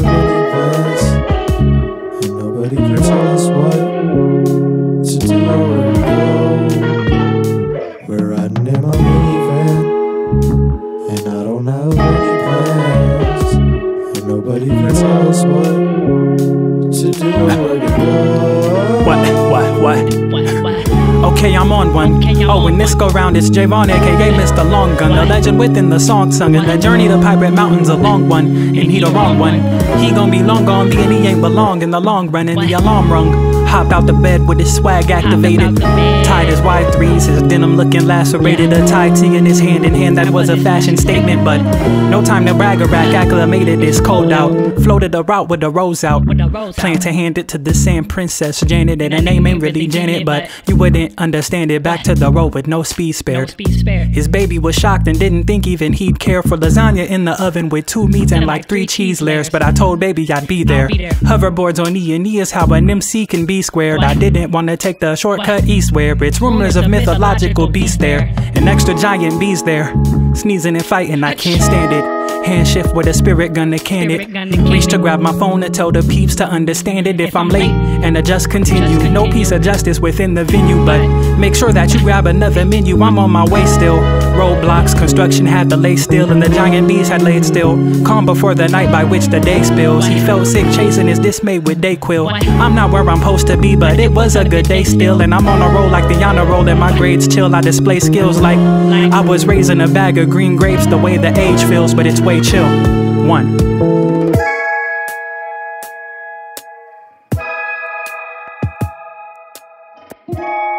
have any plans, and nobody can tell us what to do or where to go. We're riding in my minivan, and I don't have any plans, and nobody can tell us what to do or where to go. What? Okay, I'm on one. Oh, and this go round, it's Javon, aka Mr. Long Gun, the legend within the song sung. And the journey to Pirate Mountain's a long one, and he the wrong one. He gon' be long gone, being he ain't belong in the long run. And the alarm rung. Hopped out the bed with his swag activated. Tied his Y3s, his denim looking lacerated. A tie tee in his hand, that was a fashion statement. But no time to brag or rack, acclimated, it's cold out. Floated a route with the rose out. Plan to hand it to the sand princess Janet. And her name ain't really Janet, but you wouldn't understand it. Back to the road with no speed spared. His baby was shocked and didn't think even he'd care for lasagna in the oven with 2 meats and like 3 cheese layers. But I told baby I'd be there. Hoverboards on E&E is how an MC can be squared. I didn't want to take the shortcut east where it's rumors of mythological beasts there. An extra giant bees there. Sneezing and fighting, I can't stand it. Hand shift with a spirit gun to can it. Reach to grab my phone to tell the peeps to understand it. If I'm late and adjust continue. No piece of justice within the venue, but make sure that you grab another menu. I'm on my way still. Roadblocks, construction had to lay still, and the giant bees had laid still. Calm before the night by which the day spills. He felt sick chasing his dismay with Dayquil. I'm not where I'm supposed to be, but it was a good day still. And I'm on a roll like the honor roll, and my grades chill. I display skills like I was raising a bag of green grapes the way the age feels, but it's way chill. 1.